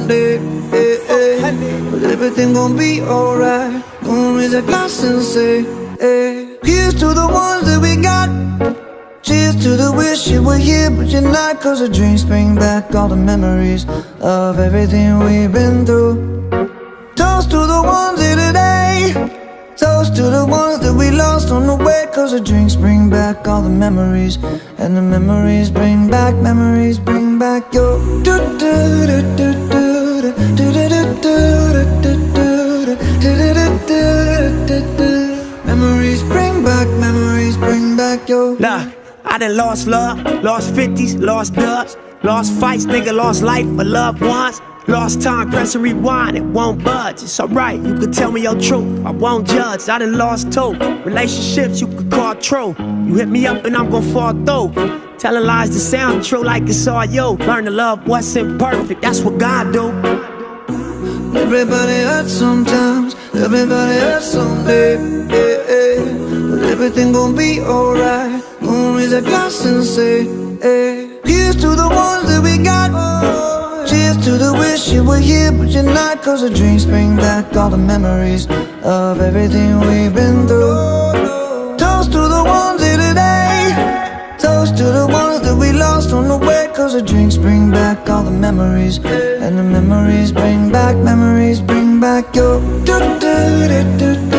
someday, but everything gon' be alright. Gonna raise a glass and say, hey. Here's to the ones that we got. Cheers to the wish you were here but you're not, 'cause the drinks bring back all the memories of everything we've been through. Toast to the ones here today. Toast to the ones that we lost on the way, 'cause the drinks bring back all the memories, and the memories bring back your memories bring back your. Nah, I done lost love, lost 50s, lost dubs, lost fights, nigga, lost life for loved ones. Lost time, press and rewind, it won't budge. It's alright, you can tell me your truth, I won't judge. I done lost two relationships you could call true. You hit me up and I'm gon' fall through. Telling lies to sound true like it's all you. Learn to love what's imperfect, that's what God do. Everybody hurts sometimes, everybody hurts someday, but everything gon' be alright. Gonna raise a glass and say, hey. Here's to the ones that we got. Cheers to the wish you were here but you're not, 'cause the drinks bring back all the memories of everything we've been through. Toast to the ones here today. Toast to the ones that we lost on the way, 'cause the drinks bring back all the memories, and the memories bring back your